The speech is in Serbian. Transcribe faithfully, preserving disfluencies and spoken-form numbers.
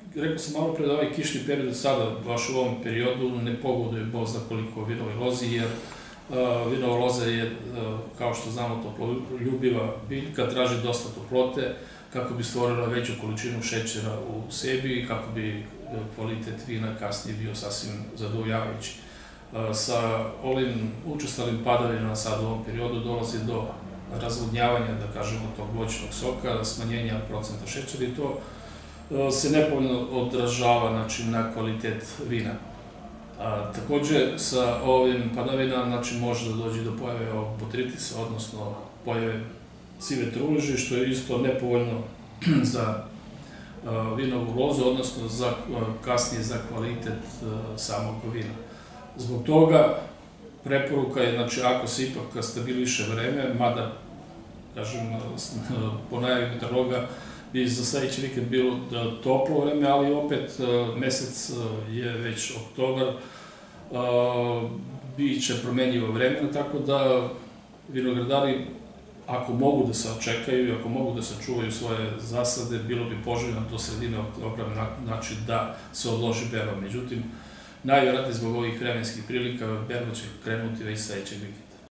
rekao sam malo pre da ovaj kišni period sada, baš u ovom periodu, ne pogoduje Bog zna koliko vinovoj lozi, jer vinova loza je, kao što znamo, toploljubiva biljka, traži dosta toplote kako bi stvorila veću količinu šećera u sebi i kako bi kvalitet vina kasnije bio sasvim zadovoljavajući. Sa ovim učestalim padavinama sad u ovom periodu dolazi do razvodnjavanja, da kažemo, tog voćnog soka, smanjenja procenta šećera i to se nepovoljno odražava na kvalitet vina. Takođe, sa ovim padavinama može da dođe do pojave botritisa, odnosno pojave sive truleži, što je isto nepovoljno za vinovu lozu, odnosno kasnije za kvalitet samog vina. Zbog toga preporuka je, znači, ako se ipak stabiliše vreme, mada, kažem, po najavi meteorologa bi za sledeći vikend bilo toplo vreme, ali opet mesec je već oktobar, biće promenljivo vremena, tako da vinogradari, ako mogu da se očekaju i ako mogu da sačuvaju svoje zasade, bilo bi poželjno do sredine oktobra, znači da se odloži berba. Međutim, najvjerojatnije zbog ovih vremenskih prilika berba će krenuti već sledećeg vikenda.